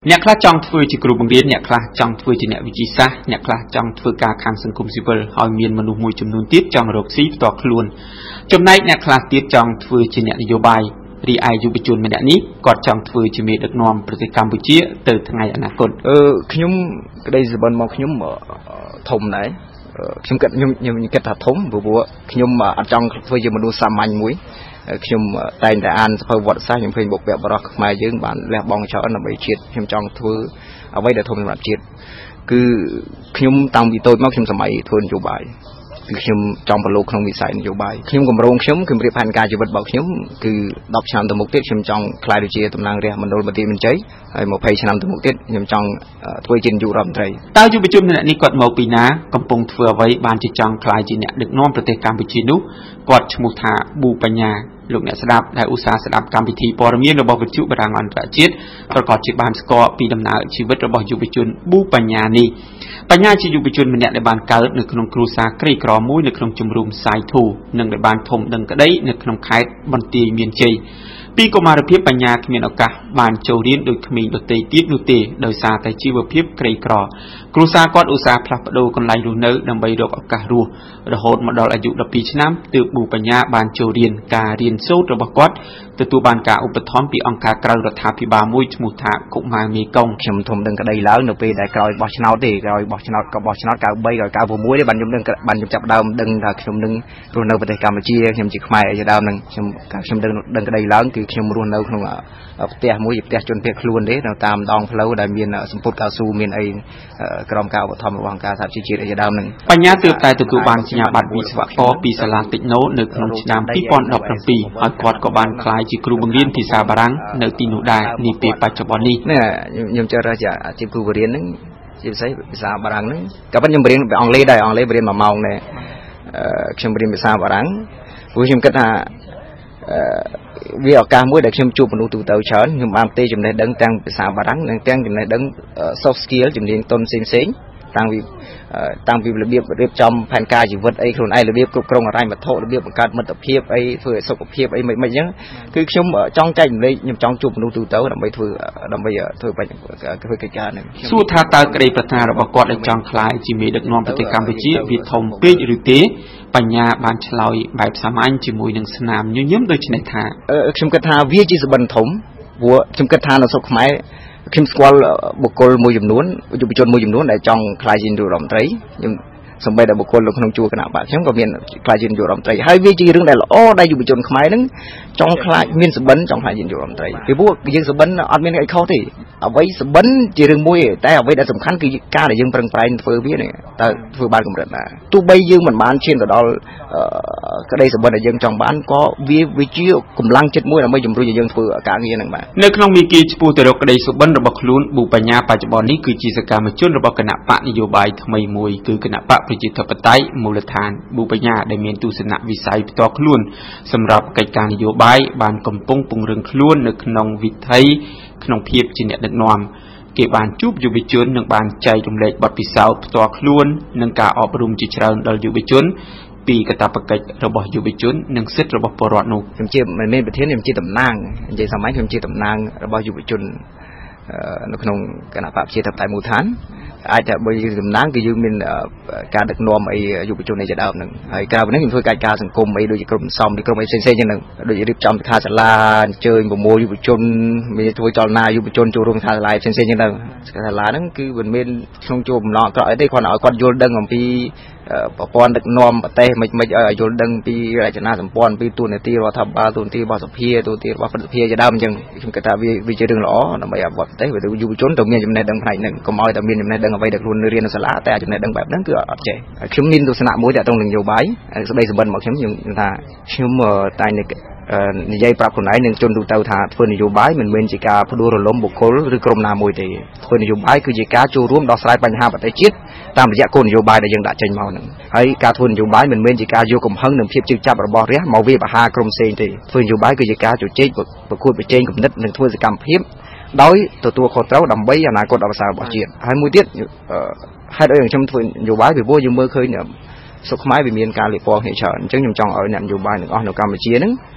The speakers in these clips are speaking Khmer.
អ្នកខ្លះចង់ធ្វើជាគ្រូបង្រៀនអ្នកខ្លះចង់ធ្វើជាអ្នកវិទ្យាសាស្ត្រអ្នកខ្លះចង់ធ្វើការខាងសង្គមស៊ីវិលហើយមានមនុស្សមួយចំនួនទៀតចង់រកស៊ីផ្ទាល់ខ្លួនចំណែកអ្នកខ្លះទៀតចង់ធ្វើជាអ្នកនយោបាយរីឯយុវជនម្នាក់នេះគាត់ចង់ធ្វើជាមេដឹកនាំប្រទេសកម្ពុជាទៅថ្ងៃអនាគតខ្ញុំក្តីសុបិនមកខ្ញុំធំដែរខ្ញុំគិតខ្ញុំគិតថាធំព្រោះខ្ញុំអត់ចង់ធ្វើជាមនុស្សសាមញ្ញមួយខ្ញុំតែងតែអានសភៅវត្តសាស្ត្រខ្ញុំឃើញបុព្វបុរសខ្មែរយើងបានលះបង់ច្រើនដើម្បីជាតិខ្ញុំចង់ធ្វើអ្វីដែលធំសម្រាប់ជាតិគឺខ្ញុំតាំងពីតូចមកខ្ញុំសម័យធ្វើនយោបាយគឺខ្ញុំចង់ប្រឡូកក្នុងវិស័យនយោបាយខ្ញុំគម្រោងខ្ញុំគម្រាមផែនការជីវិតរបស់ខ្ញុំគឺ10ឆ្នាំទៅមុខទៀតខ្ញុំចង់ក្លាយជាតំណាងរាស្ត្រមណ្ឌលមន្ទីរមន្ត្រីហើយ20ឆ្នាំទៅមុខទៀតខ្ញុំចង់ធ្វើជានាយករដ្ឋមន្ត្រីតើយុវជនម្នាក់នេះគាត់មកពីណាកំពុងធ្វើអ្វីបានជាចង់ក្លាយជាអ្នកដឹកនាំប្រទេសកម្ពុជានោះគាត់ឈ្មោះថាប៊ូបញ្ញាលោកអ្នកស្ដាប់ដែលឧស្សាហ៍ស្ដាប់កម្មវិធីព័ត៌មានរបស់វិទ្យុបារាំងអន្តរជាតិប្រកាសជាបានស្គាល់ពីដំណើរជីវិតរបស់យុវជនប៊ូបញ្ញានេះបញ្ញាជាយុវជនម្នាក់ដែលបានកើតនៅក្នុងគ្រួសារក្រីក្រមួយនៅក្នុងជំរំសាយធូនិងដែលបានធំដឹងក្តីនៅក្នុងខេត្តបន្ទាយមានជ័យពីកុមារភាពបញ្ញាគ្មានឱកាសបានចូលរៀនដោយក្មេងដទៃទៀតនោះទេដោយសារតែជីវភាពក្រីក្រគ្រួសារគាត់ឧស្សាហ៍ផ្លាស់ប្ដូរកន្លែងរស់នៅដើម្បីរកឱកាសរស់រហូតមកដល់អាយុ12ឆ្នាំទើបប៊ូបញ្ញាបានចូលរៀនការរៀនសូត្ររបស់គាត់ទទួលបានការឧបត្ថម្ភពីអង្គការក្រៅរដ្ឋាភិបាលមួយឈ្មោះថាកុមារមេកុងខ្ញុំធំដឹងក្តីឡើងនៅពេលដែលក្រោយបោះឆ្នោតទេក្រោយបោះឆ្នោតក៏បោះឆ្នោត93 96ទេបានខ្ញុំដឹងបានខ្ញុំចាប់ដើមដឹងថាខ្ញុំនឹងរស់នៅប្រទេសកម្ពុជាខ្ញុំជាខ្មែរជាដើមនឹងខ្ញុំដឹងក្តីឡើងគឺខ្ញុំរស់នៅក្នុងផ្ទះមួយផ្ទះជនភៀសខ្លួនទេនៅតាមដងផ្លូវដែលមានសម្ពុតកៅស៊ូមានអីក្រមការឧបត្ថម្ភរបស់អង្គការសហជីវជាតិជាដើមនឹងបញ្ញាទើបតែទទួលបានសញ្ញាបត្រវិស្វករពីសាលាតិចណូនៅក្នុងឆ្នាំ2017ហើយគាត់ក៏បានក្លាយជាគ្រូបង្រៀនភាសាបារាំងនៅទីនោះដែរនាពេលបច្ចុប្បន្ននេះខ្ញុំចូលជាអាជីពគ្រូបង្រៀនហ្នឹងជាពិសេសភាសាបារាំងហ្នឹងក៏ប៉ុន្តែខ្ញុំរៀនអង់គ្លេសដែរអង់គ្លេសរៀន1ម៉ោងដែរខ្ញុំរៀនភាសាបារាំងព្រោះខ្ញុំគិតថាវាឱកាសមួយដែលខ្ញុំជួបមនុស្សទូទៅច្រើនខ្ញុំបានផ្ទេរចំណេះដឹងទាំងភាសាបារាំងនិងទាំងចំណេះដឹង soft skill ជំនាញទន់ផ្សេងៗតាំងពីរបៀបរៀបចំផែនការជីវិតអីខ្លួនឯងរបៀបគ្រប់គ្រងហិរញ្ញវត្ថុរបៀបបង្កើតមិត្តភាពអីធ្វើឲ្យសុខភាពអីមិនអញ្ចឹងគឺខ្ញុំចង់ចែករំលែកខ្ញុំចង់ជួបមនុស្សទូទៅដើម្បីធ្វើកិច្ចការនេះសួរថាតើក្តីប្រាថ្នារបស់គាត់ដែលចង់ក្លាយជាមេដឹកនាំប្រទេសកម្ពុជាវាធំពេកឬទេបញ្ញាបានឆ្លើយបែបសាមញ្ញជាមួយនឹងស្នាមញញឹមដូចនេះថាខ្ញុំគិតថាវាជាសបិនធំព្រោះខ្ញុំគិតថានៅស្រុកខ្មែរខ្ញុំស្គាល់បុគ្គលមួយចំនួនយុវជនមួយចំនួនដែលចង់ក្លាយជានាយករដ្ឋមន្ត្រីខ្ញុំសម្បីតែបុគ្គលនៅក្នុងជួរគណៈបកខ្ញុំក៏មានក្លាយជានាយករដ្ឋមន្ត្រីហើយវាជារឿងដែលល្អដែលយុវជនខ្មែរហ្នឹងចង់ខ្លាចមានសបិនចង់ខ្លាចជានាយករដ្ឋមន្ត្រីពីព្រោះយើងសបិនអត់មានអីខុសទេអ្វីសបិនជារឿងមួយតែអ្វីដែលសំខាន់គឺការដែលយើងប្រឹងប្រែងធ្វើវានេះតើធ្វើបានកម្រិតណាទោះបីយើងមិនបានឈានទៅដល់ក្តីសបិនដែលយើងចង់បានក៏វាជាកម្លាំងចិត្តមួយដើម្បីជំរុញឲ្យយើងធ្វើការងារហ្នឹងបាទនៅក្នុងមីគីឆ្ពោះទៅរកក្តីសបិនរបស់ខ្លួនប៊ូបញ្ញាបច្ចុប្បន្ននេះគឺជាសកម្មជនរបស់គណៈបកនយោបាយថ្មីមួយគឺគណៈបកប្រជាធិបតេយ្យមូលដ្ឋានប៊ូបញ្ញាដែលមានទស្សនវិស័យផ្ទាល់ខ្លួនសម្រាប់កិច្ចការនយោបាយបានកំពុងពង្រឹងខ្លួននៅក្នុងវិថីក្នុងភាពជាអ្នកដឹកនាំគេបានជួបយុវជននិងបានចែករំលែកបទពិសោធន៍ផ្ទាល់ខ្លួននិងការអប់រំជាច្រើនដល់យុវជនពីកាតព្វកិច្ចរបស់យុវជននិងសិទ្ធិរបស់ពលរដ្ឋនោះខ្ញុំជាមិនមែនប្រធានខ្ញុំជាតំណាងនិយាយសាមញ្ញខ្ញុំជាតំណាងរបស់យុវជននៅក្នុងគណៈបកប្រជាធិបតេយ្យមូលដ្ឋានអាចថាបើយើងតំណាងគឺយើងមានការដឹកនាំអីយុវជនឯជាដើមហ្នឹងហើយក្រៅពីនេះខ្ញុំធ្វើកិច្ចការសង្គមអីដូចជាក្រុមសំក្រុមអីផ្សេងៗចឹងហ្នឹងដូចរៀបចំសិក្ខាសាលាអញ្ជើញប្រមូលយុវជនមានធ្វើចលនាយុវជនចូលរួមសិក្ខាសាលាផ្សេងៗចឹងទៅសិក្ខាសាលាហ្នឹងគឺមិនមែនក្នុងជួបបំណងអក្រក់អីទេគ្រាន់តែឲ្យគាត់យល់ដឹងអំពីប្រព័ន្ធដឹកនាំប្រទេសមិនឲ្យយល់ដឹងពីរចនាសម្ព័ន្ធពីទូនាទីរដ្ឋាភិបាលទូនាទីរបស់សភាទូនាទីរបស់ព្រឹទ្ធសភាជាដើមអញ្ចឹងខ្ញុំគិតថាវាជារឿងល្អដើម្បីឲ្យប្រទេសយុវជនទៅមានចំណេះដឹងផ្នែកហ្នឹងកុំឲ្យតែមានចំណេះដឹងអ្វីដែលខ្លួនរៀននៅសាលាតែចំណេះដឹងបែបហ្នឹងគឺអត់ចេះខ្ញុំមានទស្សនៈមួយតាក់ទងនឹងនយោបាយស្ដីសម្បត្តិរបស់ខ្ញុំថាខ្ញុំតែនិយាយប្រាប់ខ្លួនឯងនឹងជនទូទៅថាធ្វើនយោបាយមិនមែនជាការផ្ដួលរលំបុគ្គលឬក្រុមណាមួយទេធ្វើនយោបាយគឺជាការចូលរួមដោះស្រាយបញ្ហាប្រទេសជាតិតាមរយៈគោលនយោបាយដែលយើងដាក់ចេញមកហ្នឹងហើយការធ្វើនយោបាយមិនមែនជាការយកកំហឹងនិងភាពជឿចាប់របស់រាស្ត្រមកវាបហាក្រុមផ្សេងទេធ្វើនយោបាយគឺជាការជជែកប្រកួតប្រជែងគំនិតនិងធ្វើសកម្មភាពដោយទទួលខុសត្រូវដើម្បីអនាគតដ៏ប្រសើររបស់ជាតិហើយមួយទៀតហេតុអីខ្ញុំធ្វើនយោបាយពីព្រោះយើងមើលឃើញស្រុកខ្មែរវាមានការលាបពណ៌គ្នាច្រើនអញ្ចឹងខ្ញុំចង់ឲ្យអ្នកនយោបាយទាំងអស់នៅកម្ពុជាហ្នឹង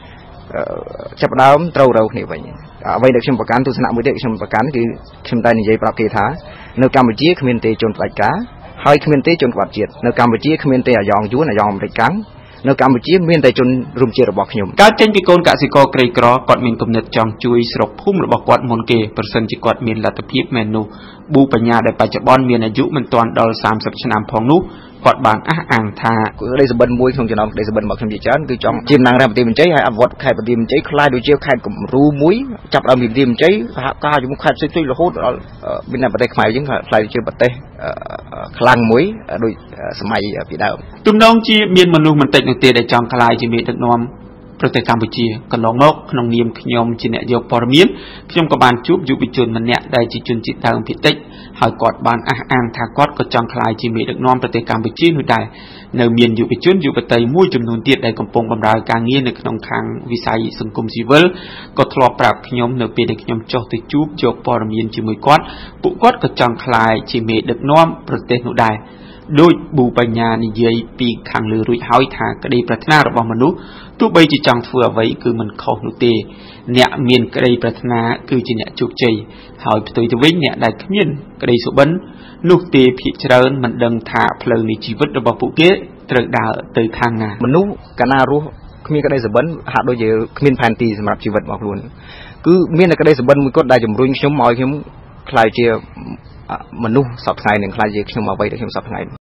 ចាប់ដើមត្រូវរកគ្នាវិញអ្វីដែលខ្ញុំប្រកាន់ទស្សនៈមួយទៀតខ្ញុំប្រកាន់គឺខ្ញុំតែនិយាយប្រាប់គេថានៅកម្ពុជាគ្មានទេជនផ្ដាច់ការហើយគ្មានទេជនក្បត់ជាតិនៅកម្ពុជាគ្មានទេអាយ៉ងយួនអាយ៉ងអាមេរិកកាំងនៅកម្ពុជាមានតែជនរួមជាតិរបស់ខ្ញុំកើតចេញពីកូនកសិករក្រីក្រគាត់មានគំនិតចង់ជួយស្រុកភូមិរបស់គាត់មុនគេប្រសិនជាគាត់មានលទ្ធភាពមែននោះប៊ូបញ្ញាដែលបច្ចុប្បន្នមានអាយុមិនទាន់ដល់30ឆ្នាំផងនោះគាត់បានអះអាងថាក្តីសម្បិនមួយក្នុងចំណោមក្តីសម្បិនរបស់ខ្ញុំជាច្រើនគឺចង់ជាតំណាងរដ្ឋមន្ត្រីមន្ត្រីហើយអភិវឌ្ឍខេត្តបន្ទាយមានជ័យខ្លាយដូចជាខេត្តគំរូមួយចាប់ដើមពីបន្ទាយមានជ័យសហការជាមួយខេត្តផ្សេងៗរហូតដល់មានប្រទេសខ្មែរយើងខ្លាយជាប្រទេសខ្លាំងមួយដូចសម័យពីដើមទំនងជាមានមនុស្សមិនតិចនោះទេដែលចង់ខ្លាយជាមេដឹកនាំប្រទេសកម្ពុជាកន្លងមកក្នុងនាមខ្ញុំជាអ្នកយកព័ត៌មានខ្ញុំក៏បានជួបយុវជនម្នាក់ដែលជាជនជាតិដើមភាគតិចហើយគាត់បានអះអាងថាគាត់ក៏ចង់ខ្លាយជាមេដឹកនាំប្រទេសកម្ពុជានោះដែរនៅមានយុវជនយុវតីមួយចំនួនទៀតដែលកំពុងបម្រើការងារនៅក្នុងខាងវិស័យសង្គមស៊ីវិលក៏ធ្លាប់ប្រាប់ខ្ញុំនៅពេលដែលខ្ញុំចុះទៅជួបយកព័ត៌មានជាមួយគាត់ពួកគាត់ក៏ចង់ខ្លាយជាមេដឹកនាំប្រទេសនោះដែរដោយប៊ូបញ្ញានិយាយពីខាងលើរួចហើយថាក្តីប្រាថ្នារបស់មនុស្សទោះបីជាចង់ធ្វើអ្វីគឺមិនខុសនោះទេអ្នកមានក្តីប្រាថ្នាគឺជាអ្នកជោគជ័យហើយផ្ទុយទៅវិញអ្នកដែលគ្មានក្តីសុបិននោះទេភាគច្រើនមិនដឹងថាផ្លូវនៃជីវិតរបស់ពួកគេត្រូវដើរទៅខាងណាមនុស្សកាលណារស់គ្មានក្តីសុបិនហាក់ដូចជាគ្មានផែនទីសម្រាប់ជីវិតរបស់ខ្លួនគឺមានតែក្តីសុបិនមួយគត់ដែលជំរុញខ្ញុំឲ្យខ្ញុំខ្លាយជាមនុស្សសពថ្ងៃនឹងខ្លាយជាខ្ញុំអ្វីដែលខ្ញុំសពថ្ងៃ